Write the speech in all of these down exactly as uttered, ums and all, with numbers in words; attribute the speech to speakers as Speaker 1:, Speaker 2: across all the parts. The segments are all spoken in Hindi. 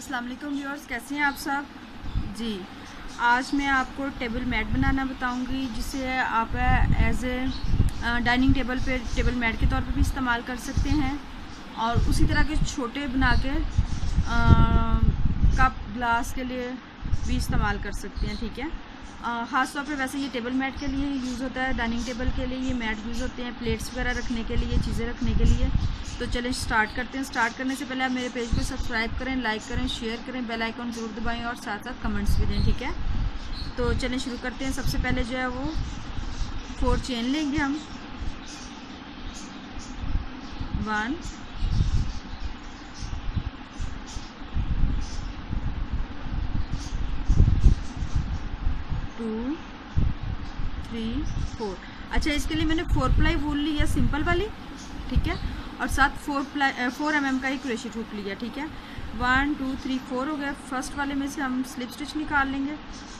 Speaker 1: अस्सलाम वालेकुम व्यूअर्स, कैसे हैं आप सब जी। आज मैं आपको टेबल मैट बनाना बताऊंगी, जिसे आप एज ए डाइनिंग टेबल पे टेबल मैट के तौर पे भी इस्तेमाल कर सकते हैं और उसी तरह के छोटे बना के कप ग्लास के लिए भी इस्तेमाल कर सकते हैं। ठीक है, ख़ास तौर पे वैसे ये टेबल मैट के लिए यूज़ होता है, डाइनिंग टेबल के लिए ये मैट यूज़ होते हैं, प्लेट्स वगैरह रखने के लिए, चीज़ें रखने के लिए। तो चलें स्टार्ट करते हैं। स्टार्ट करने से पहले आप मेरे पेज को सब्सक्राइब करें, लाइक करें, शेयर करें, बेल आइकन ज़रूर दबाएं और साथ साथ कमेंट्स भी दें। ठीक है, तो चलें शुरू करते हैं। सबसे पहले जो है वो फोर चेन लेंगे हम। One, two, three, four. अच्छा, इसके लिए मैंने फोर प्लाई वूल ली है, सिंपल वाली। ठीक है, और साथ four ply four M M का ही क्रोशेट हुक लिया। ठीक है, वन टू थ्री फोर हो गया। फर्स्ट वाले में से हम स्लिप स्टिच निकाल लेंगे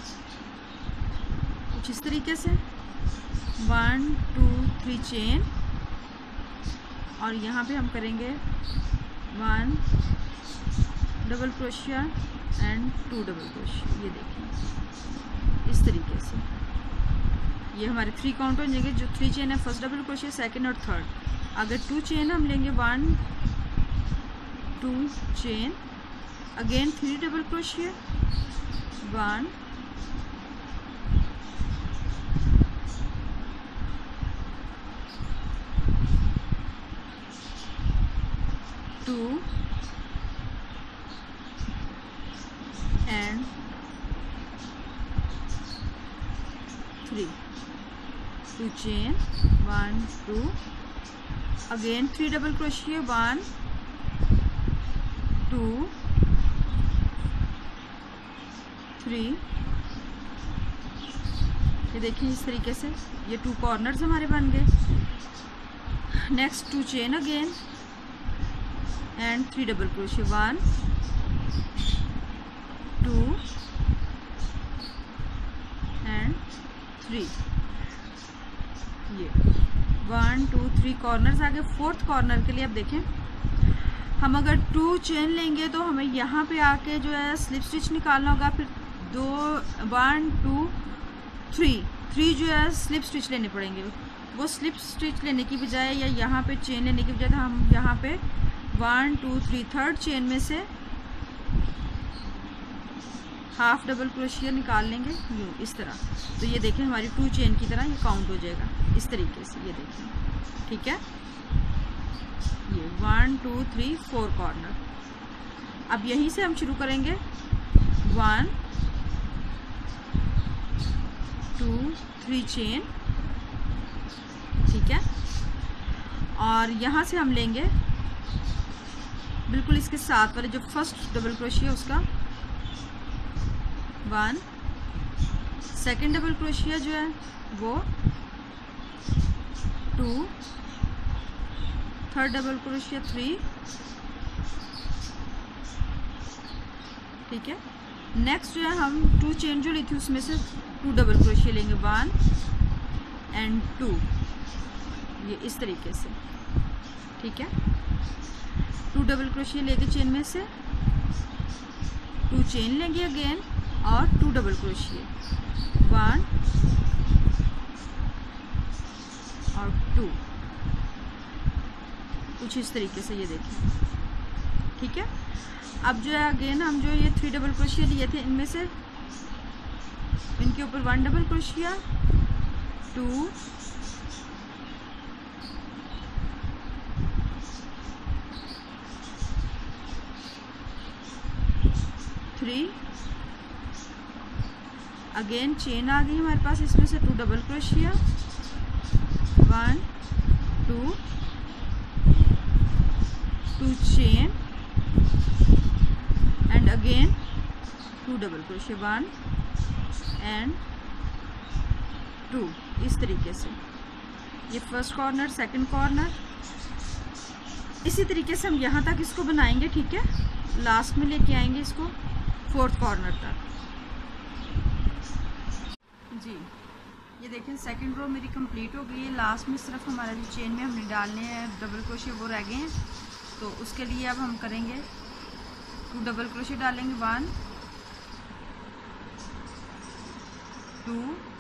Speaker 1: कुछ इस तरीके से। वन टू थ्री चेन और यहाँ पे हम करेंगे वन डबल क्रोशिया एंड टू डबल क्रोशिया। ये देखिए इस तरीके से ये हमारे थ्री काउंट हो जाएंगे। जो थ्री चेन है, फर्स्ट डबल क्रोशिया, सेकंड और थर्ड। अगर टू चेन हम लेंगे, one two chain, again three double क्रोशिया, one two and three, two chain, one two, again three double क्रोशिया, वन टू थ्री। ये देखिए इस तरीके से ये टू कॉर्नर्स हमारे बन गए। Next two chain again and three double क्रोशिया, वन टू एंड थ्री। ये वन टू थ्री कॉर्नर्स आ गए। फोर्थ कॉर्नर के लिए अब देखें, हम अगर टू चेन लेंगे तो हमें यहाँ पे आके जो है स्लिप स्टिच निकालना होगा। फिर दो, वन टू थ्री, थ्री जो है स्लिप स्टिच लेने पड़ेंगे। वो स्लिप स्टिच लेने की बजाय या यहाँ पे चेन लेने की बजाय तो हम यहाँ पे one two three third chain में से हाफ डबल क्रोशिया निकाल लेंगे यूँ इस तरह। तो ये देखें हमारी टू चेन की तरह ये काउंट हो जाएगा इस तरीके से। ये देखें, ठीक है, ये one two three four corner. अब यहीं से हम शुरू करेंगे, वन टू थ्री चेन। ठीक है, और यहाँ से हम लेंगे बिल्कुल इसके साथ वाले जो फर्स्ट डबल क्रोशिया उसका वन, सेकेंड डबल क्रोशिया जो है वो टू, थर्ड डबल क्रोशिया थ्री। ठीक है, नेक्स्ट जो है हम टू चेन जो ली थी उसमें से टू डबल क्रोशिया लेंगे, वन एंड टू, ये इस तरीके से। ठीक है, टू डबल क्रोशिया लेके चेन में से टू चेन लेंगे अगेन और टू डबल क्रोशिया, वन और टू, कुछ इस तरीके से। ये देखिए, ठीक है। अब जो है अगेन हम जो ये थ्री डबल क्रोशिया लिए थे इनमें से इनके ऊपर वन डबल क्रोशिया, टू, थ्री, अगेन चेन आ गई हमारे पास, इसमें से टू डबल क्रोशिया, one two, two chain and again two double क्रोशिया, वन एंड टू, इस तरीके से। ये फर्स्ट कॉर्नर, सेकंड कॉर्नर, इसी तरीके से हम यहाँ तक इसको बनाएंगे। ठीक है, लास्ट में लेके आएंगे इसको फोर्थ कॉर्नर तक। जी, ये देखें सेकंड रो मेरी कंप्लीट हो गई है। लास्ट में सिर्फ हमारा जो चेन में हमने डालने हैं डबल क्रोशिया वो रह गए हैं। तो उसके लिए अब हम करेंगे टू डबल क्रोशे डालेंगे, वन टू,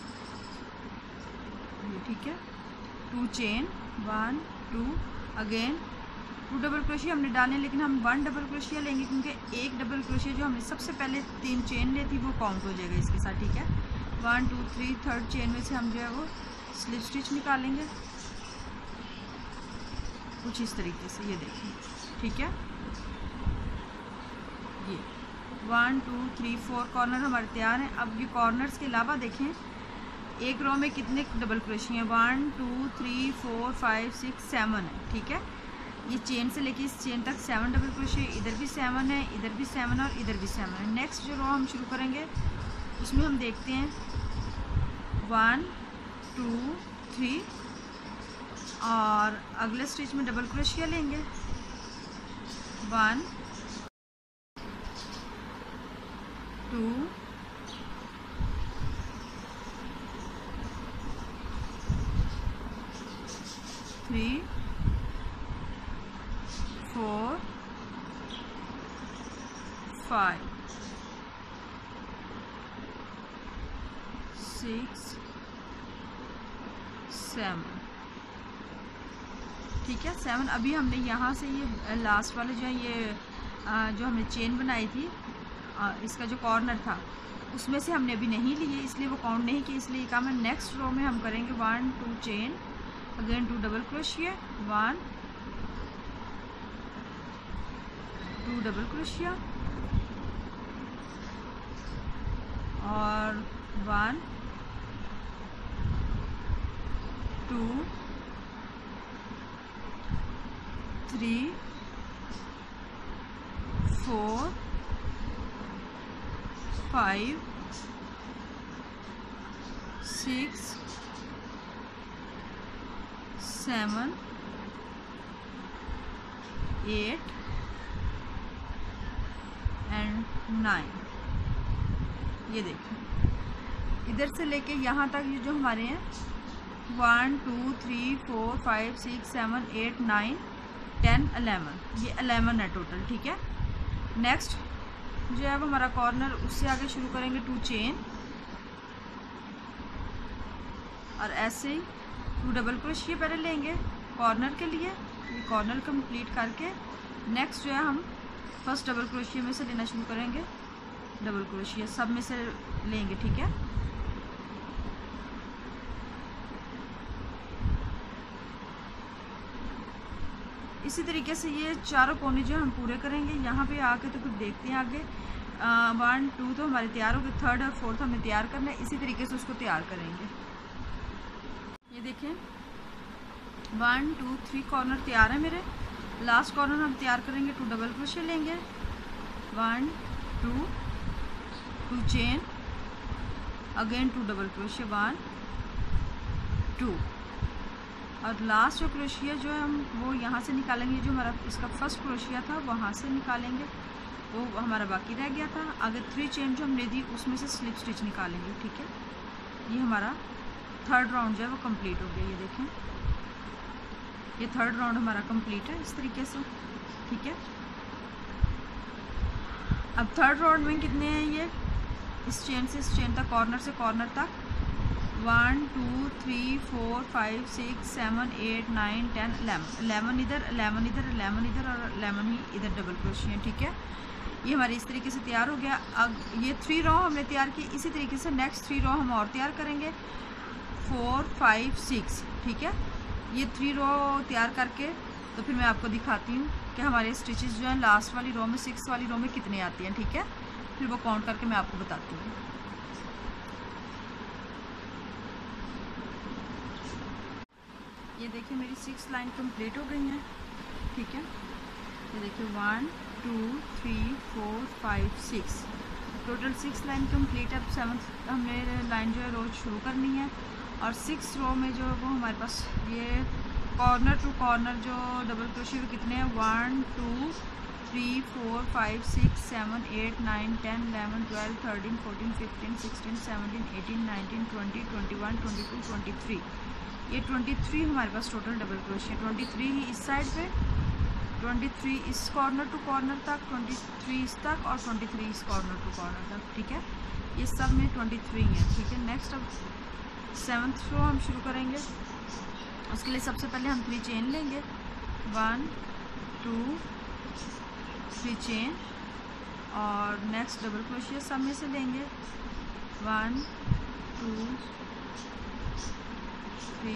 Speaker 1: ये ठीक है, two chain, one two, again two double क्रोशिया हमने डाले, लेकिन हम वन डबल क्रोशिया लेंगे क्योंकि एक डबल क्रोशिया जो हमने सबसे पहले तीन चेन ली थी वो काउंट हो जाएगा इसके साथ, ठीक है। One two three, third chain में से हम जो है वो स्लिप स्टिच निकालेंगे कुछ इस तरीके से, ये देखिए, ठीक है। ये one two three four corner हमारे तैयार हैं। अब ये कॉर्नर्स के अलावा देखें एक रो में कितने डबल क्रोशिया हैं, one two three four five six seven है, ठीक है। ये चेन से लेके इस चेन तक सेवन डबल क्रोशिया, इधर भी सेवन है, इधर भी सेवन और इधर भी सेवन है। नेक्स्ट जो रो हम शुरू करेंगे उसमें हम देखते हैं वन टू थ्री, और अगले स्टिच में डबल क्रोशिया लेंगे, one two three four five six seven, ठीक है, सेवन। अभी हमने यहाँ से ये लास्ट वाले जो है ये आ, जो हमने चेन बनाई थी, आ, इसका जो कॉर्नर था उसमें से हमने अभी नहीं लिए, इसलिए वो काउंट नहीं किया, इसलिए काम है। नेक्स्ट रो में हम करेंगे one two chain, again two double क्रोशिया, वन टू डबल क्रोशिया और one two three four five six seven eight and nine. ये देखिए इधर से लेके यहाँ तक ये जो हमारे हैं one two three four five six seven eight nine ten eleven, ये अलेवन है टोटल, ठीक है। नेक्स्ट जो है वो हमारा कॉर्नर, उससे आगे शुरू करेंगे टू चेन और ऐसे ही टू डबल क्रोशिया पहले लेंगे कॉर्नर के लिए, ये कॉर्नर कंप्लीट करके नेक्स्ट जो है हम फर्स्ट डबल क्रोशिया में से लेना शुरू करेंगे, डबल क्रोशिया सब में से लेंगे, ठीक है। इसी तरीके से ये चारों कोने जो हम पूरे करेंगे। यहाँ पे आके तो फिर देखते हैं आगे, वन टू तो हमारे तैयार हो गए, थर्ड और फोर्थ हमें तैयार करना है, इसी तरीके से उसको तैयार करेंगे। ये देखें वन टू थ्री कॉर्नर तैयार है मेरे, लास्ट कॉर्नर हम तैयार करेंगे, टू डबल क्रोशिया लेंगे, one two two chain, again two double क्रोशिया, वन टू, और लास्ट जो क्रोशिया जो है हम वो यहाँ से निकालेंगे, जो हमारा इसका फर्स्ट क्रोशिया था वहाँ से निकालेंगे, वो हमारा बाकी रह गया था। आगे थ्री चेन जो हमने दी उसमें से स्लिप स्टिच निकालेंगे, ठीक है। ये हमारा थर्ड राउंड जो है वो कंप्लीट हो गया। ये देखें ये थर्ड राउंड हमारा कंप्लीट है इस तरीके से, ठीक है। अब थर्ड राउंड में कितने हैं, ये इस चेन से इस चेन तक, कॉर्नर से कॉर्नर तक, one two three four five six seven eight nine ten eleven, eleven इधर, अलेवन इधर, अलेवन इधर और अलेवन ही इधर डबल क्रोशिया, ठीक है। ये हमारी इस तरीके से तैयार हो गया। अब ये थ्री रो हमने तैयार की, इसी तरीके से नेक्स्ट थ्री रो हम और तैयार करेंगे, फोर फाइव सिक्स, ठीक है। ये थ्री रो तैयार करके तो फिर मैं आपको दिखाती हूँ कि हमारे स्टिचेस जो हैं लास्ट वाली रो में, सिक्स वाली रो में कितने आती हैं, ठीक है। फिर वो काउंट करके मैं आपको बताती हूँ। ये देखिए मेरी सिक्स लाइन कंप्लीट हो गई हैं, ठीक है। ये देखिए one two three four five six, total six line complete. अब सेवन्थ हमने लाइन जो है रोज शुरू करनी है, और सिक्स रो में जो है वो हमारे पास ये कॉर्नर टू कॉर्नर जो डबल क्रोशिया कितने हैं, one two three four five six seven eight nine ten eleven twelve thirteen fourteen fifteen sixteen seventeen eighteen nineteen twenty twenty one twenty two twenty three, ये ट्वेंटी थ्री हमारे पास टोटल डबल क्रोशिया, ट्वेंटी थ्री ही इस साइड पे ट्वेंटी थ्री इस कॉर्नर टू कॉर्नर तक, ट्वेंटी थ्री इस तक और ट्वेंटी थ्री इस कॉर्नर टू कॉर्नर तक, ठीक है। ये सब में ट्वेंटी थ्री है, ठीक है। नेक्स्ट अब सेवन्थ रो हम शुरू करेंगे। उसके लिए सबसे पहले हम थ्री चेन लेंगे, वन टू थ्री चेन, और नेक्स्ट डबल क्रोशिया सब में से लेंगे, वन टू थ्री।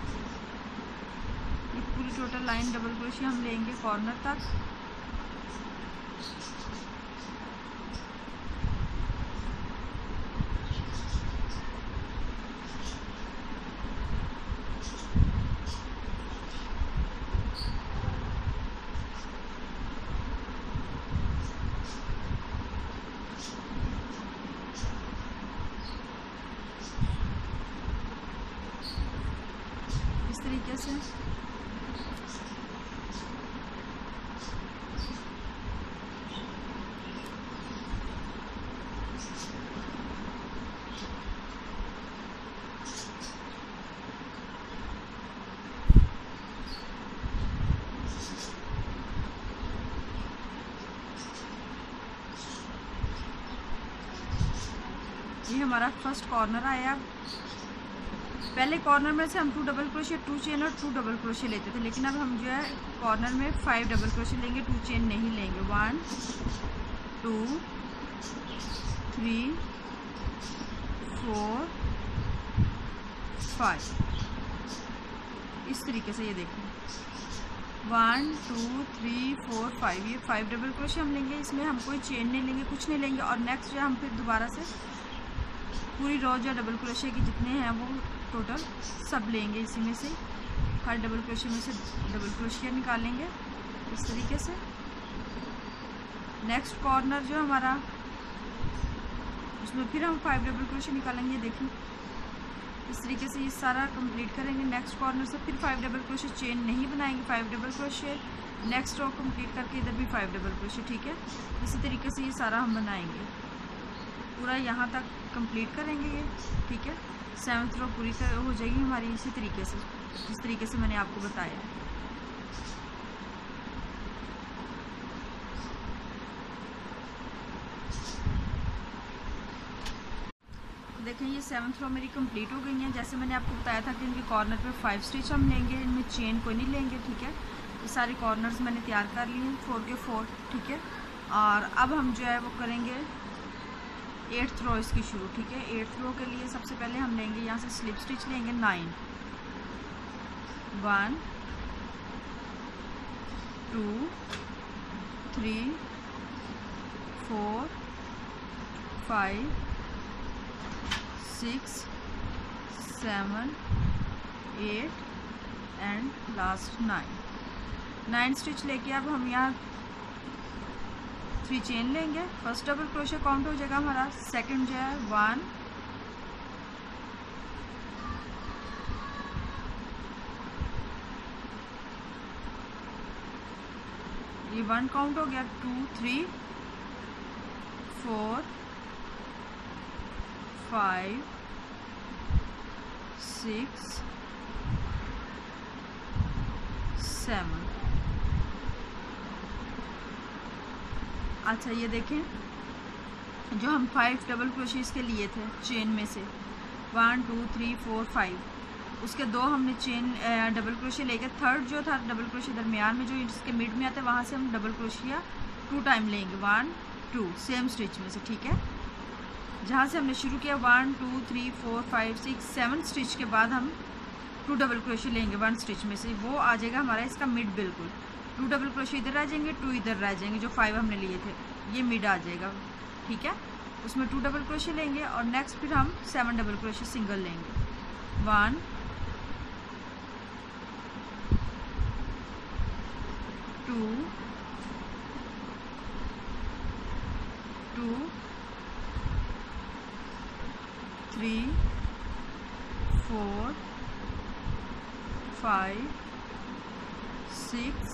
Speaker 1: ये पूरी टोटल लाइन डबल क्रोशिया हम लेंगे कॉर्नर तक। इस तरीके से ये हमारा फर्स्ट कॉर्नर आया। पहले कॉर्नर में से हम टू डबल क्रोशिया, टू चेन और टू डबल क्रोशिया लेते थे, लेकिन अब हम जो है कॉर्नर में फाइव डबल क्रोशिया लेंगे, टू चेन नहीं लेंगे। One two three four five, इस तरीके से ये देखें, one two three four five, ये फाइव डबल क्रोशिया हम लेंगे। इसमें हम कोई चेन नहीं लेंगे, कुछ नहीं लेंगे। और नेक्स्ट जो हम फिर दोबारा से पूरी रो जो डबल क्रोशिया के जितने हैं वो टोटल सब लेंगे, इसी में से हर डबल क्रोशिया में से डबल क्रोशिया निकालेंगे इस तरीके से। नेक्स्ट कॉर्नर जो हमारा, उसमें फिर हम फाइव डबल क्रोशिया निकालेंगे। देखिए इस तरीके से ये सारा कंप्लीट करेंगे। नेक्स्ट कॉर्नर से फिर फाइव डबल क्रोशिया, चेन नहीं बनाएंगे, फाइव डबल क्रोशिया। नेक्स्ट रो कंप्लीट करके इधर भी फाइव डबल क्रोशिया, ठीक है। इसी तरीके से ये सारा हम बनाएंगे, पूरा यहाँ तक कंप्लीट करेंगे ये, ठीक है। सेवन्थ रो पूरी कर हो जाएगी हमारी इसी तरीके से, जिस तरीके से मैंने आपको बताया। देखें ये सेवन्थ रो मेरी कंप्लीट हो गई है। जैसे मैंने आपको बताया था कि इनके कॉर्नर पे फाइव स्टिच हम लेंगे, इनमें चेन कोई नहीं लेंगे, ठीक है। ये सारे कॉर्नर्स मैंने तैयार कर लिए हैं, फोर के फोर, ठीक है। और अब हम जो है वो करेंगे एट्थ रो इसकी शुरू, ठीक है। एट्थ रो के लिए सबसे पहले हम लेंगे यहाँ से स्लिप स्टिच लेंगे nine, one two three four five six seven eight and last nine. Nine stitch लेके अब हम यहाँ थ्री चेन लेंगे। फर्स्ट डबल क्रोशिया काउंट हो जाएगा हमारा, सेकंड जो है वन, ये वन काउंट हो गया, two three four five six seven. अच्छा ये देखें, जो हम फाइव डबल क्रोशिया के लिए थे चेन में से, one two three four five, उसके दो हमने चेन डबल क्रोशिया लेके, थर्ड जो था डबल क्रोशिया दरमियान में जो इसके मिड में आते हैं वहाँ से हम डबल क्रोशिया टू टाइम लेंगे, वन टू सेम स्टिच में से, ठीक है। जहाँ से हमने शुरू किया one two three four five six seven stitch के बाद हम टू डबल क्रोशिया लेंगे वन स्टिच में से, वो आ जाएगा हमारा इसका मिड। बिल्कुल टू डबल क्रोशिया इधर रह जाएंगे, टू इधर रह जाएंगे, जो फाइव हमने लिए थे ये मिड आ जाएगा, ठीक है। उसमें टू डबल क्रोशिया लेंगे और नेक्स्ट फिर हम सेवन डबल क्रोशिया सिंगल लेंगे, one two two three four five six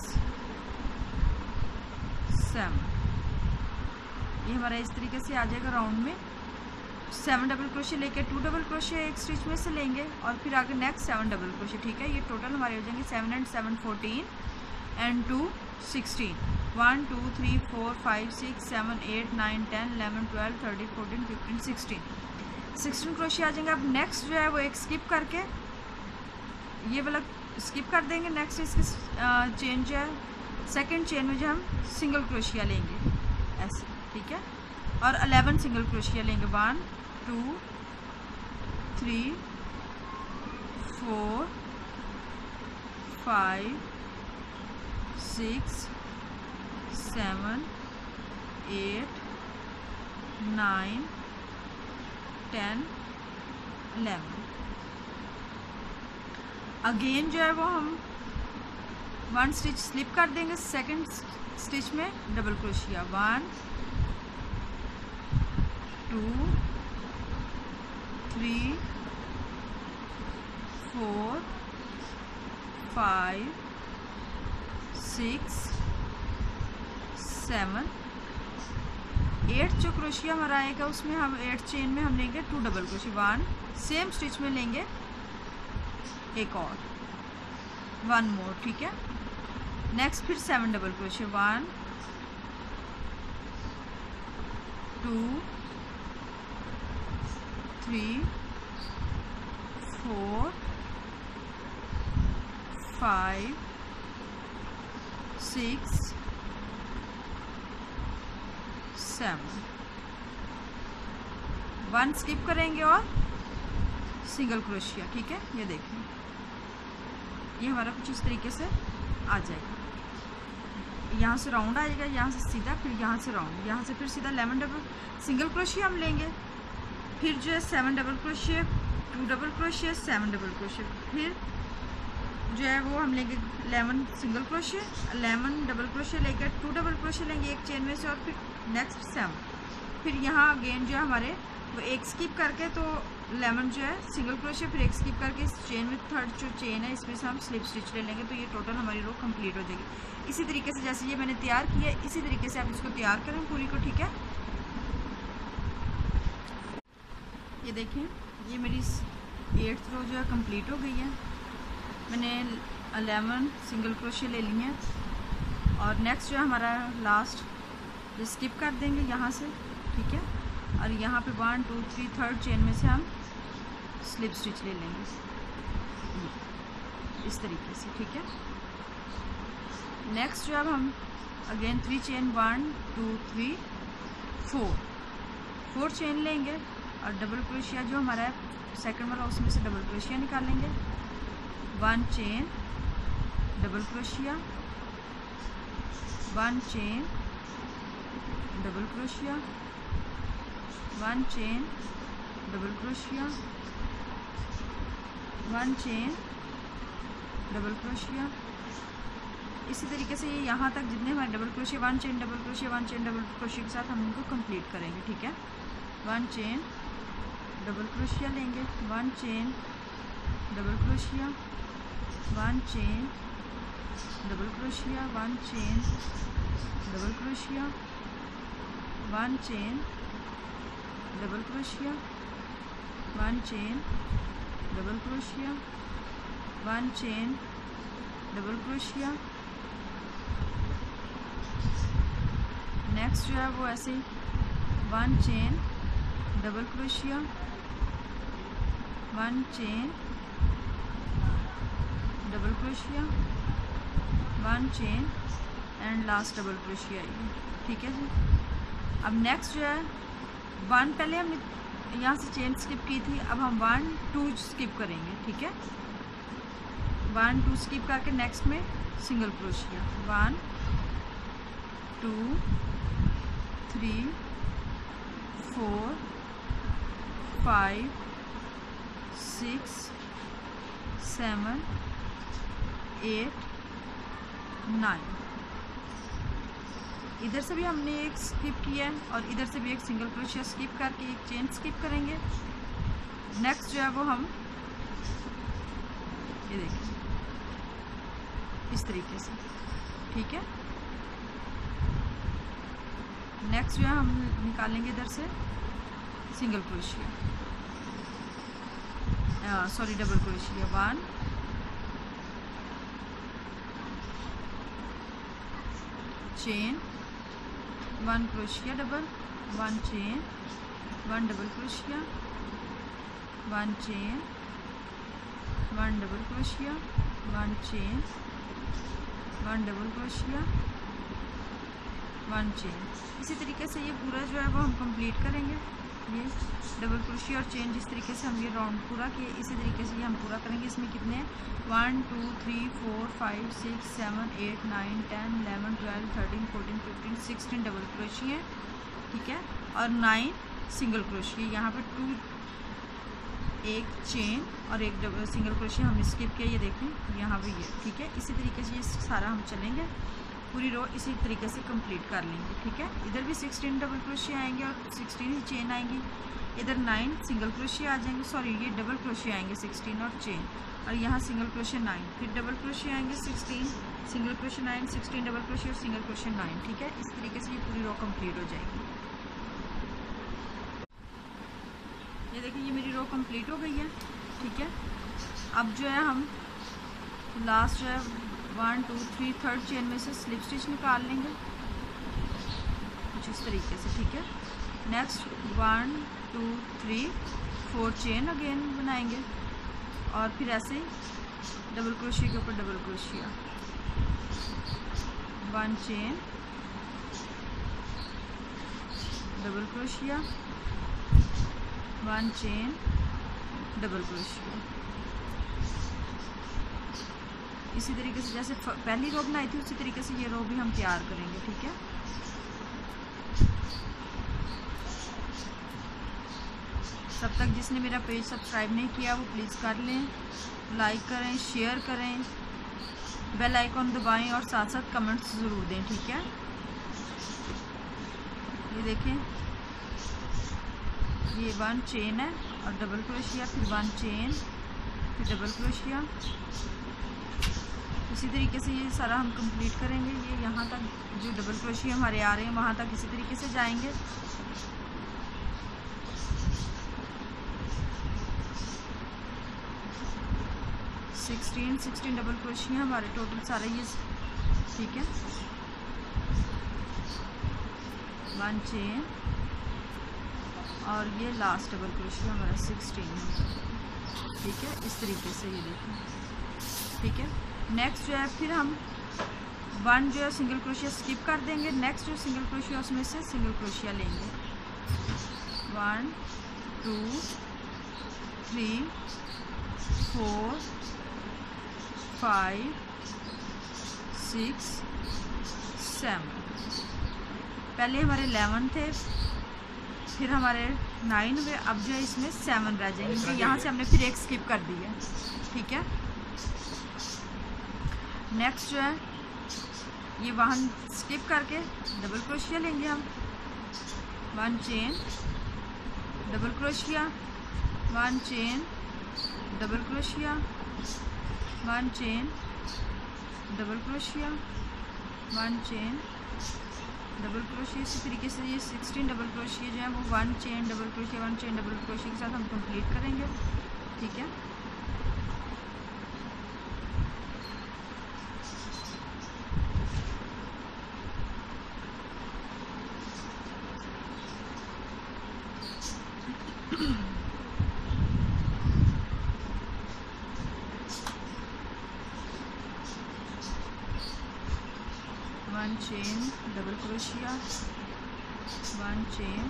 Speaker 1: seven, ये हमारा इस तरीके से आ जाएगा राउंड में। सेवन डबल क्रोशिया लेके टू डबल क्रोशिया एक स्टिच में से लेंगे और फिर आगे नेक्स्ट सेवन डबल क्रोशिया, ठीक है। ये टोटल हमारे हो जाएंगे seven and seven fourteen and two sixteen, one two three four five six seven eight nine ten eleven twelve thirteen fourteen fifteen sixteen, sixteen क्रोशिया आ जाएंगे। अब नेक्स्ट जो है वो एक स्किप करके ये वाला स्किप कर देंगे। नेक्स्ट इसकी चेन जो है सेकंड चेन में जो हम सिंगल क्रोशिया लेंगे ऐसे, ठीक है, और अलेवन सिंगल क्रोशिया लेंगे। One two three four five six seven eight nine ten eleven. Again जो है वो हम वन स्टिच स्लिप कर देंगे सेकंड स्टिच में डबल क्रोशिया। One two three four five six seven eight जो क्रोशिया हमारा आएगा उसमें हम एट चेन में हम लेंगे टू डबल क्रोशिया। वन सेम स्टिच में लेंगे एक और वन मोर, ठीक है। नेक्स्ट फिर सेवन डबल क्रोशिया। One two three four five six seven, one skip करेंगे और सिंगल क्रोशिया, ठीक है। ये देखिए ये हमारा कुछ इस तरीके से आ जाएगा। यहाँ से राउंड आएगा, यहाँ से सीधा, फिर यहाँ से राउंड, यहाँ से फिर सीधा इलेवन डबल सिंगल क्रोशिया हम लेंगे। फिर जो है सेवन डबल क्रोशिया, टू डबल क्रोशिया, सेवन डबल क्रोशिया, फिर जो है वो हम लेंगे इलेवन सिंगल क्रोशिया, इलेवन डबल क्रोशिया लेकर टू डबल क्रोशिया लेंगे एक चेन में से, और फिर नेक्स्ट सेवन। फिर यहाँ अगेन जो है हमारे वो एक स्किप करके तो इलेवन जो है सिंगल क्रोशिया, फिर एक स्किप करके इस चेन में थर्ड जो चेन है इसमें से हम स्लिप स्टिच ले लेंगे, तो ये टोटल हमारी रो कंप्लीट हो जाएगी। इसी तरीके से जैसे ये मैंने तैयार किया है इसी तरीके से आप इसको तैयार करें पूरी को, ठीक है। ये देखें ये मेरी एट्थ रो जो है कंप्लीट हो गई है। मैंने इलेवन सिंगल क्रोशिया ले लिए हैं और नेक्स्ट जो है हमारा लास्ट जो स्किप कर देंगे यहाँ से, ठीक है, और यहाँ पे one two three third chain में से हम स्लिप स्टिच ले लेंगे इस तरीके से, ठीक है। नेक्स्ट जो अब हम again three chain one two three four four chain लेंगे और डबल क्रोशिया जो हमारा है सेकंड वाला उसमें से डबल क्रोशिया निकालेंगे। वन चेन डबल क्रोशिया, वन चेन डबल क्रोशिया, वन चेन डबल क्रोशिया, वन चेन डबल क्रोशिया। इसी तरीके से ये यहाँ तक जितने हमारे डबल क्रोशिया, वन चेन डबल क्रोशिया, वन चेन डबल क्रोशिया के साथ हम इनको कंप्लीट करेंगे, ठीक है। वन चेन डबल क्रोशिया लेंगे, वन चेन डबल क्रोशिया, वन चेन डबल क्रोशिया, वन चेन डबल क्रोशिया, वन चेन डबल क्रोशिया, वन चेन डबल क्रोशिया, वन चेन डबल क्रोशिया। नेक्स्ट जो है वो ऐसे वन चेन डबल क्रोशिया, वन चेन डबल क्रोशिया, one chain and last double क्रोशिया, ठीक है जी। अब नेक्स्ट जो है वन पहले हमने यहाँ से चेन स्किप की थी, अब हम वन टू स्किप करेंगे, ठीक है। वन टू स्किप करके नेक्स्ट में सिंगल क्रोशिया, one two three four five six seven eight nine. इधर से भी हमने एक स्किप किया है और इधर से भी एक सिंगल क्रोशिया स्किप करके एक चेन स्किप करेंगे। नेक्स्ट जो है वो हम ये देखिए इस तरीके से, ठीक है। नेक्स्ट जो है हम निकालेंगे इधर से सिंगल क्रोशिया, सॉरी डबल क्रोशिया, वन चेन, वन क्रोशिया double, one chain, one double क्रोशिया, वन चेन, वन डबल क्रोशिया, वन चेन, वन डबल क्रोशिया, वन चेन। इसी तरीके से ये पूरा जो है वो हम कंप्लीट करेंगे। ये डबल क्रोशिया और चेन जिस तरीके से हम ये राउंड पूरा किए, इसी तरीके से ये हम पूरा करेंगे। इसमें कितने one two three four five six seven eight nine ten eleven twelve thirteen fourteen fifteen sixteen double क्रोशिया, ठीक है, और नाइन सिंगल क्रोशिया। यहाँ पे टू, एक चेन और एक डबल सिंगल क्रोशिया हम स्किप किया, ये देखें यहाँ पे ये, ठीक है। इसी तरीके से ये सारा हम चलेंगे, पूरी रो इसी तरीके से कंप्लीट कर लेंगे, ठीक है। इधर भी सिक्सटीन डबल क्रोशिया आएंगे और सिक्सटीन ही चेन आएंगी। इधर नाइन सिंगल क्रोशिया आ जाएंगे, सॉरी ये डबल क्रोशिया आएंगे सिक्सटीन और चेन, और यहाँ सिंगल क्रोशिया नाइन, फिर डबल क्रोशिया आएंगे सिक्सटीन, सिंगल क्रोशिया नाइन, सिक्सटीन डबल क्रोशिया और सिंगल क्रोशिया नाइन, ठीक है। इस तरीके से ये पूरी रो कंप्लीट हो जाएगी। ये देखिए ये मेरी रो कंप्लीट हो गई है, ठीक है। अब जो है हम लास्ट जो है one two three third chain में से स्लिप स्टिच निकाल लेंगे कुछ इस तरीके से, ठीक है। Next one two three four chain again बनाएंगे और फिर ऐसे ही डबल क्रोशिया के ऊपर डबल क्रोशिया, वन चेन, डबल क्रोशिया, वन चेन, डबल क्रोशिया। इसी तरीके से जैसे पहली रो बनाई थी उसी तरीके से ये रो भी हम तैयार करेंगे, ठीक है। तब तक जिसने मेरा पेज सब्सक्राइब नहीं किया वो प्लीज़ कर लें, लाइक करें, शेयर करें, बेल आइकॉन दबाएं और साथ साथ कमेंट्स ज़रूर दें, ठीक है। ये देखें ये वन चेन है और डबल क्रोशिया, फिर वन चेन, फिर डबल क्रोशिया। इसी तरीके से ये सारा हम कंप्लीट करेंगे। ये यहाँ तक जो डबल क्रोशिया हमारे आ रहे हैं वहाँ तक इसी तरीके से जाएंगे। सिक्सटीन सिक्सटीन डबल क्रोशिया हमारे टोटल सारे ये, ठीक है। वन चेन और ये लास्ट डबल क्रोशिया हमारा सिक्सटीन है, ठीक है। इस तरीके से ये देखें, ठीक है। नेक्स्ट जो है फिर हम वन जो है सिंगल क्रोशिया स्किप कर देंगे। नेक्स्ट जो सिंगल क्रोशिया उसमें से सिंगल क्रोशिया लेंगे, one two three four five six seven. पहले हमारे इलेवन थे, फिर हमारे नाइन हुए, अब जो है इसमें सेवन रह जाएंगे क्योंकि यहाँ से हमने फिर एक स्किप कर दी है, ठीक है। नेक्स्ट जो है ये वहाँ स्किप करके डबल क्रोशिया लेंगे हम, वन चेन, डबल क्रोशिया, वन चेन, डबल क्रोशिया, वन चेन, डबल क्रोशिया, वन चेन, डबल क्रोशिया। इसी तरीके से ये सिक्सटीन डबल क्रोशिया जो है वो वन चेन डबल क्रोशिया वन चेन डबल क्रोशिया के साथ हम कंप्लीट करेंगे, ठीक है। वन चेन डबल क्रोशिया, वन चेन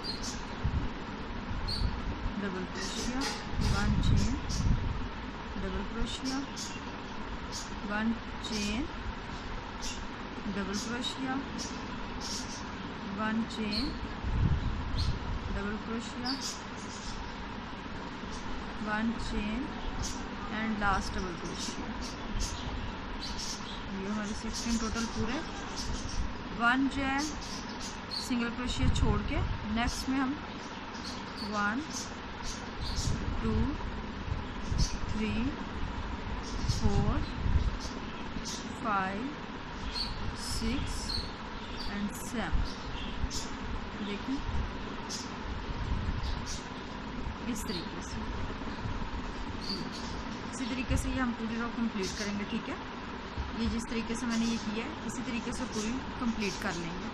Speaker 1: डबल क्रोशिया, वन चेन डबल क्रोशिया, वन चेन डबल क्रोशिया, वन चेन डबल क्रोशिया, one chain and last double क्रोशिया। ये हमारे सिक्सटीन टोटल पूरे। वन जो है सिंगल क्रोशिया छोड़ के नेक्स्ट में हम one two three four five six and seven, देखिए इस तरीके से, इसी तरीके से ये हम पूरी रो कंप्लीट करेंगे, ठीक है। ये जिस तरीके से मैंने ये किया है इसी तरीके से पूरी कंप्लीट कर लेंगे।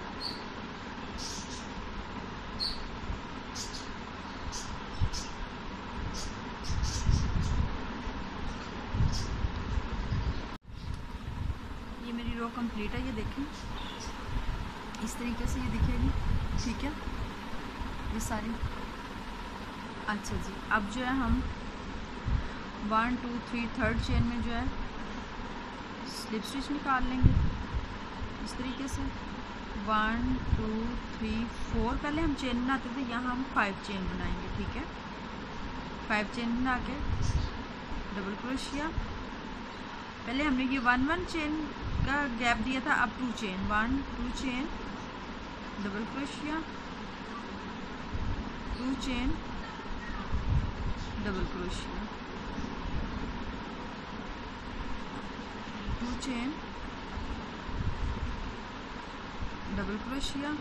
Speaker 1: ये मेरी रो कंप्लीट है, ये देखें इस तरीके से ये दिखेगी, ठीक है ये सारी। अच्छा जी, अब जो है हम one two three third chain में जो है स्लिप स्टिच निकाल लेंगे इस तरीके से। वन टू थ्री फोर पहले हम चेन बनाते थे, यहाँ हम फाइव चेन बनाएंगे, ठीक है। फाइव चेन बना के डबल क्रोशिया, पहले हमने ये वन वन चेन का गैप दिया था, अब two chain, one two chain double क्रोशिया, टू चेन डबल क्रोशिया, टू चेन डबल क्रोशिया,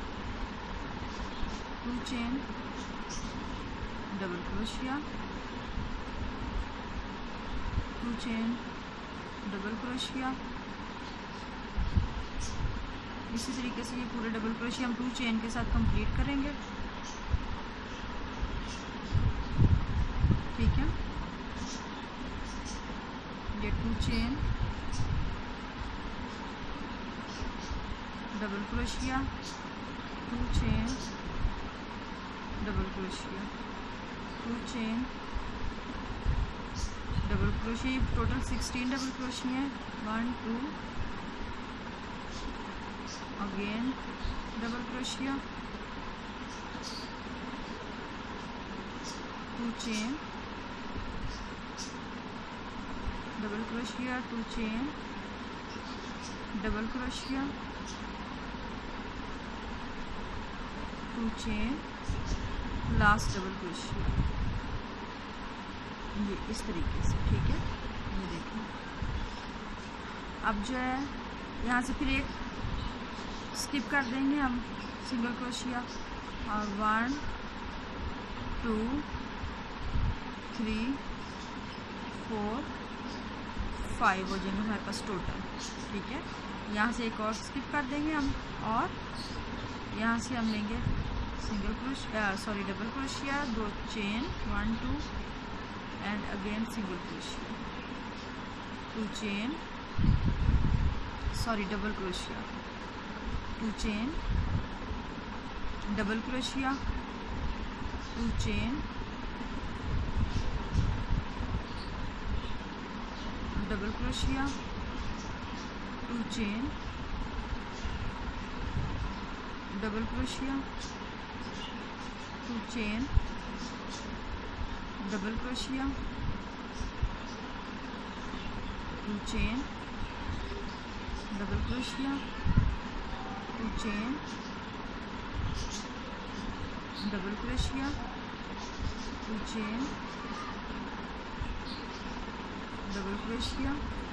Speaker 1: टू चेन डबल क्रोशिया, टू चेन डबल क्रोशिया। इसी तरीके से ये पूरे डबल क्रोशिया हम टू चेन के साथ कंप्लीट करेंगे, ठीक है। ये टू चेन डबल क्रोशिया, टू चेन डबल क्रोशिया, टू चेन डबल क्रोशिया, टोटल सिक्सटीन डबल क्रोशिया है। वन टू अगेन डबल क्रोशिया, टू चेन डबल क्रोशिया, टू चेन डबल क्रोशिया, टू चेन लास्ट डबल क्रोशिया, ये इस तरीके से, ठीक है। ये देखिए अब जो है यहाँ से फिर एक स्किप कर देंगे हम सिंगल क्रोशिया, और one two three four five हो जाएंगे हमारे पास टोटल, ठीक है। यहाँ से एक और स्किप कर देंगे हम, और यहाँ से हम लेंगे सिंगल क्रोशिया, सॉरी डबल क्रोशिया, दो chain, one two and again single क्रोशिया, टू चेन, सॉरी डबल क्रोशिया, टू चेन डबल क्रोशिया, टू चेन डबल क्रोशिया, टू चेन डबल क्रोशिया, टू चेन डबल क्रोशिया, टू चेन डबल क्रोशिया, टू चेन डबल क्रोशिया, टू चेन डबल क्रोशिया,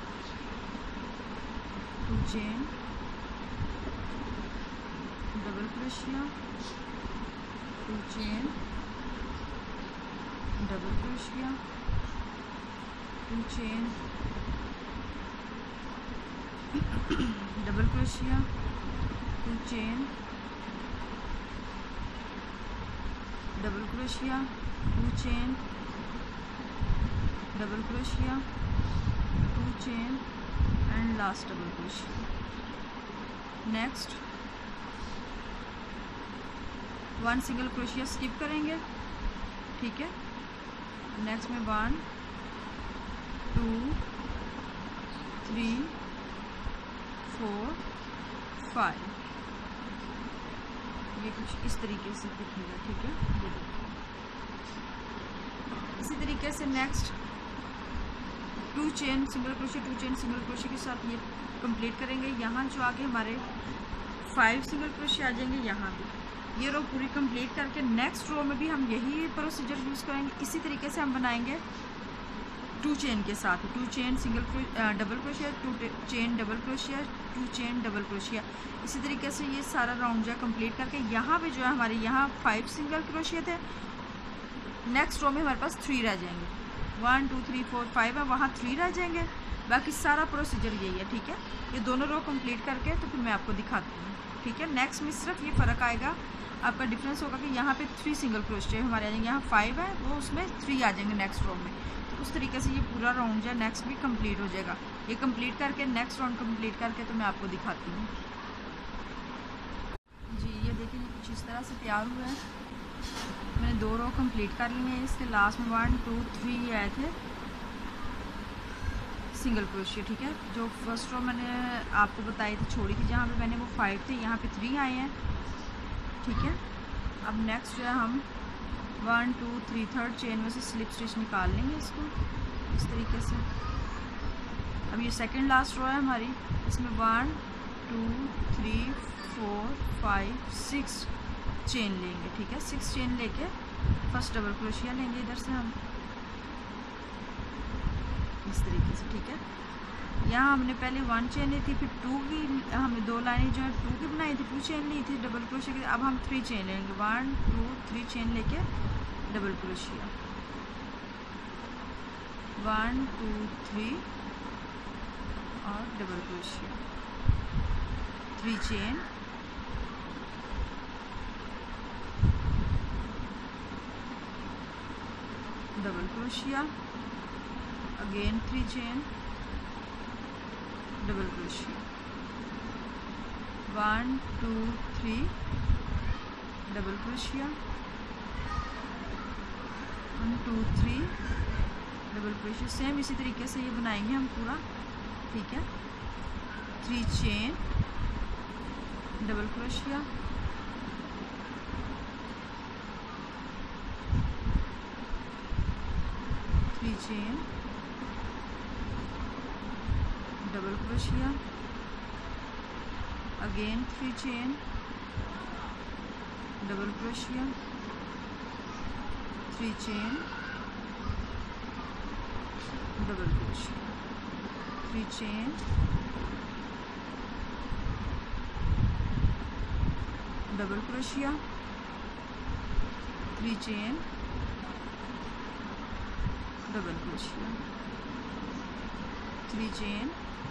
Speaker 1: टू चेन डबल क्रोशिया, टू चेन डबल क्रोशिया, टू चेन डबल क्रोशिया, टू चेन डबल क्रोशिया, टू चेन डबल क्रोशिया, two chain and last double क्रोशिया। नेक्स्ट वन सिंगल क्रोशिया स्किप करेंगे, ठीक है। नेक्स्ट में one two three four five, ये कुछ इस तरीके से दिखेगा, ठीक है। ये देखिए इसी तरीके से नेक्स्ट टू चेन सिंगल क्रोशिया, टू चेन सिंगल क्रोशिया के साथ ये कंप्लीट करेंगे। यहाँ जो आगे हमारे फाइव सिंगल क्रोशिया आ जाएंगे, यहाँ भी ये रो पूरी कंप्लीट करके नेक्स्ट रो में भी हम यही प्रोसीजर यूज़ करेंगे। इसी तरीके से हम बनाएंगे टू चेन के साथ, टू चेन सिंगल डबल क्रोशिया, टू चेन डबल क्रोशिया, टू चेन डबल क्रोशिया। इसी तरीके से ये सारा राउंड जो है कंप्लीट करके यहाँ पे जो है हमारे यहाँ फाइव सिंगल क्रोशिया थे, नेक्स्ट रो में हमारे पास थ्री रह जाएंगे। One two three four five है, वहाँ थ्री रह जाएंगे। बाकी सारा प्रोसीजर यही है, ठीक है। ये दोनों रो कंप्लीट करके तो फिर मैं आपको दिखाती हूँ, ठीक है। नेक्स्ट में सिर्फ ये फ़र्क आएगा, आपका डिफरेंस होगा कि यहाँ पे थ्री सिंगल क्रोशे हमारे आ जाएंगे, यहाँ फाइव है वो उसमें थ्री आ जाएंगे नेक्स्ट रो में। तो उस तरीके से ये पूरा राउंड जो है नेक्स्ट भी कंप्लीट हो जाएगा। ये कंप्लीट करके नेक्स्ट राउंड कंप्लीट करके तो मैं आपको दिखाती हूँ जी। ये देखिए ये कुछ इस तरह से तैयार हुआ है। मैंने दो रो कंप्लीट कर लिए हैं। इसके लास्ट में वन टू थ्री आए थे सिंगल क्रोशिया, ठीक है। जो फर्स्ट रो मैंने आपको बताई थी छोड़ी थी जहाँ पे मैंने वो फाइव थे, यहाँ पे थ्री आए हैं, ठीक है। अब नेक्स्ट जो है हम one two three third chain में से स्लिप स्टिच निकाल लेंगे इसको इस तरीके से। अब ये सेकंड लास्ट रो है हमारी, इसमें one two three four five six chain लेंगे, ठीक है। सिक्स चेन लेके फर्स्ट डबल क्रोशिया लेंगे इधर से हम इस तरीके से, ठीक है। यहाँ हमने पहले वन चेन ली थी, फिर टू की हमने दो लाइनें जो है टू की बनाई थी, टू चेन ली थी डबल क्रोशिया की। अब हम थ्री चेन लेंगे, वन टू थ्री चेन लेके डबल क्रोशिया, वन टू थ्री और डबल क्रोशिया, थ्री चेन, डबल क्रोशिया, अगेन थ्री चेन, डबल क्रोशिया, वन टू थ्री डबल क्रोशिया, वन टू थ्री डबल क्रोशिया। सेम इसी तरीके से ये बनाएंगे हम पूरा, ठीक है। थ्री चेन, डबल क्रोशिया, थ्री चेन, डबल क्रोशिया, अगेन थ्री चेन, डबल क्रोशिया, थ्री चेन, डबल क्रोशिया, थ्री चेन, डबल क्रोशिया, थ्री चेन, डबल क्रोशिया, थ्री चेन,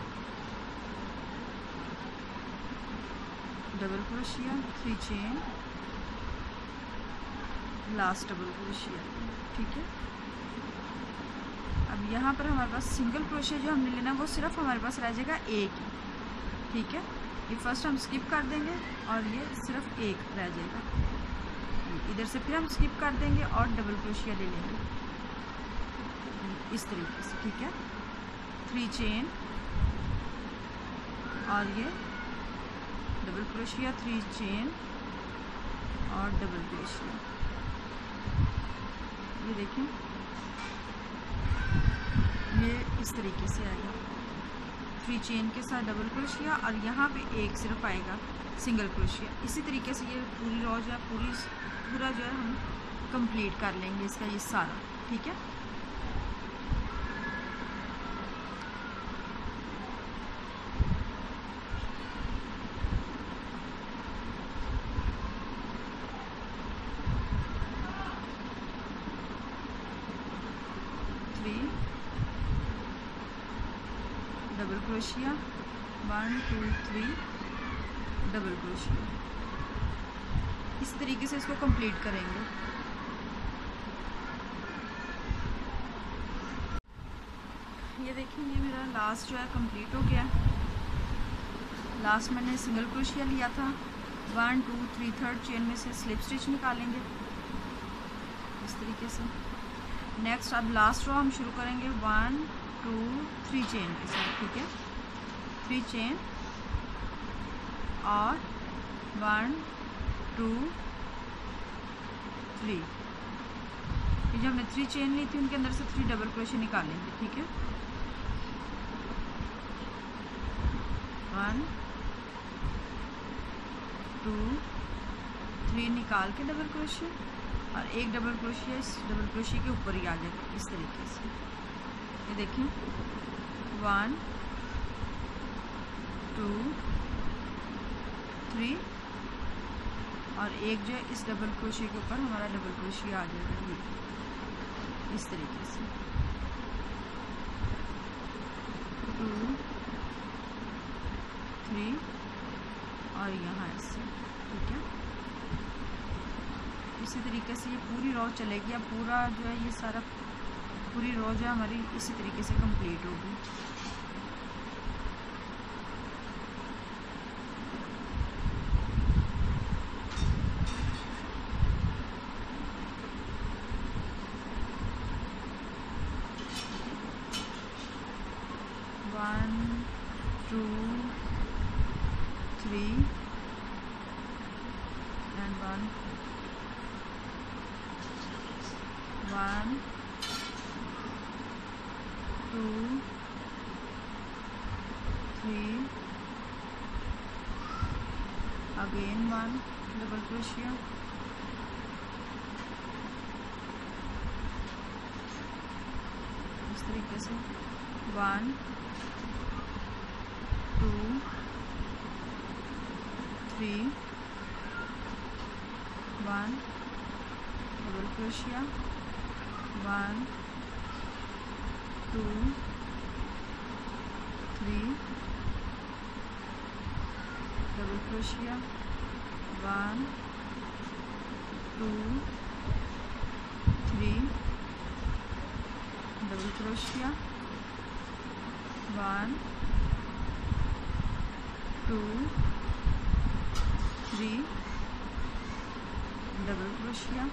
Speaker 1: डबल क्रोशिया, थ्री चेन, लास्ट डबल क्रोशिया, ठीक है। अब यहाँ पर हमारे पास सिंगल क्रोशिया जो हमने लेना वो सिर्फ हमारे पास रह जाएगा एक ही, ठीक है। ये फर्स्ट हम स्किप कर देंगे और ये सिर्फ एक रह जाएगा। इधर से फिर हम स्किप कर देंगे और डबल क्रोशिया ले लेंगे इस तरीके से, ठीक है। थ्री चेन और ये डबल क्रोशिया, थ्री चेन और डबल क्रोशिया, ये देखें ये इस तरीके से आएगा। थ्री चेन के साथ डबल क्रोशिया और यहाँ पे एक सिर्फ आएगा सिंगल क्रोशिया। इसी तरीके से ये पूरी रो जो है पूरी पूरा जो है हम कंप्लीट कर लेंगे इसका ये सारा, ठीक है। डबल क्रोशिया, वन टू थ्री डबल क्रोशिया, इस तरीके से इसको कंप्लीट करेंगे। ये देखेंगे मेरा लास्ट जो है कंप्लीट हो गया। लास्ट मैंने सिंगल क्रोशिया लिया था, one two three third chain में से स्लिप स्टिच निकालेंगे इस तरीके से। नेक्स्ट अब लास्ट रो हम शुरू करेंगे वन टू थ्री चेन के साथ, ठीक है। थ्री चेन और वन टू थ्री, ये जो हमने थ्री चेन ली थी उनके अंदर से थ्री डबल क्रोशिया निकालेंगे, ठीक है। वन टू थ्री निकाल के डबल क्रोशिया और एक डबल क्रोशिया इस डबल क्रोशिया के ऊपर ही आ जाएगा इस तरीके से। ये देखें वन टू थ्री और एक जो है इस डबल क्रोशिया के ऊपर हमारा डबल क्रोशिया आ जाएगा ये इस तरीके से। टू थ्री और यहाँ ऐसे, ठीक है। इसी तरीके से ये पूरी रो चलेगी। अब पूरा जो है ये सारा पूरी रो जो है हमारी इसी तरीके से कंप्लीट होगी। One two three and one one two three again one double क्रोशिया, इस तरीके से one two three one double क्रोशिया, वन टू थ्री डबल क्रोशिया, वन टू थ्री डबल क्रोशिया, वन टू थ्री डबल क्रोशिया,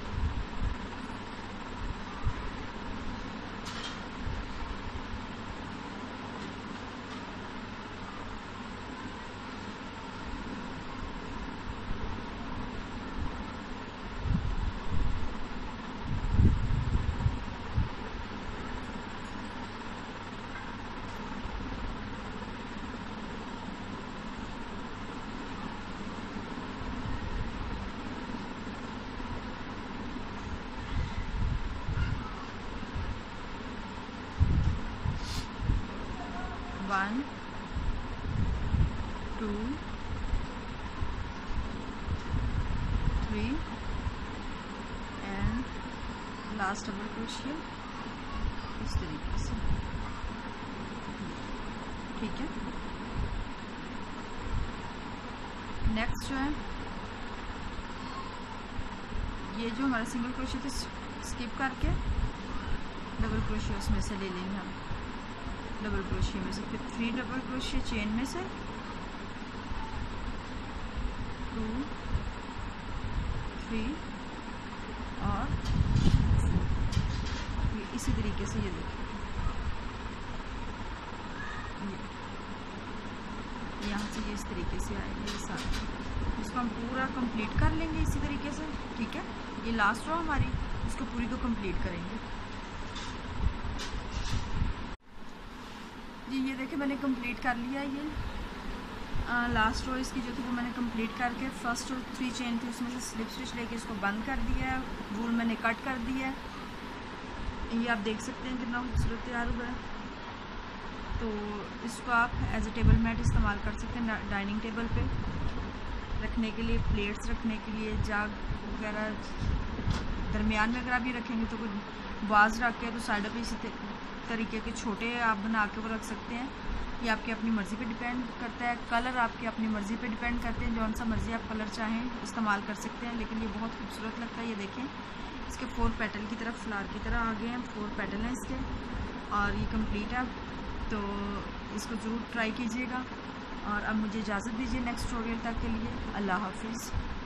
Speaker 1: one two three and last double क्रोशिया, इस तरीके से, ठीक है। नेक्स्ट जो है ये जो हमारा सिंगल क्रोशिया थे स्किप करके डबल क्रोशिया उसमें से ले लेंगे हम, डबल क्रोशिया में से, फिर थ्री डबल क्रोशिया चेन में से, टू थ्री और ये इसी तरीके से, ये देखिए यहाँ से ये इस तरीके से आएगा ये सारा। इसको हम पूरा कंप्लीट कर लेंगे इसी तरीके से, ठीक है। ये लास्ट रो हमारी, इसको पूरी को कंप्लीट करेंगे जी। ये देखिए मैंने कंप्लीट कर लिया। ये लास्ट रो इसकी जो थी वो मैंने कंप्लीट करके फर्स्ट जो थ्री चेन थी उसमें से स्लिप स्टिच लेके इसको बंद कर दिया है, वूल मैंने कट कर दिया है। ये आप देख सकते हैं कितना खूबसूरत तैयार हुआ है। तो इसको आप एज ए टेबल मैट इस्तेमाल कर सकते हैं, डाइनिंग टेबल पे रखने के लिए, प्लेट्स रखने के लिए, जाग वगैरह दरमियान में अगर आप ये रखेंगे तो कोई वाज रख के तो साइडों पे इसी तरीके के छोटे आप बना के वो रख सकते हैं। ये आपकी अपनी मर्ज़ी पे डिपेंड करता है। कलर आपकी अपनी मर्ज़ी पे डिपेंड करते हैं, जौन सा मर्ज़ी आप कलर चाहें इस्तेमाल कर सकते हैं। लेकिन ये बहुत खूबसूरत लगता है। ये देखें इसके फोर पेटल की तरफ, फ्लावर की तरह आ गए हैं, फोर पेटल हैं इसके और ये कंप्लीट है। तो इसको ज़रूर ट्राई कीजिएगा और अब मुझे इजाज़त दीजिए नेक्स्ट ट्यूटोरियल तक के लिए। अल्लाह हाफिज़।